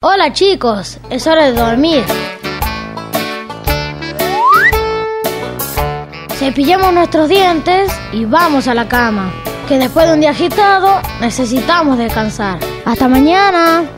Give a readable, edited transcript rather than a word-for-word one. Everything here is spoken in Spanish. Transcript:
Hola chicos, es hora de dormir. Cepillamos nuestros dientes y vamos a la cama, que después de un día agitado necesitamos descansar. ¡Hasta mañana!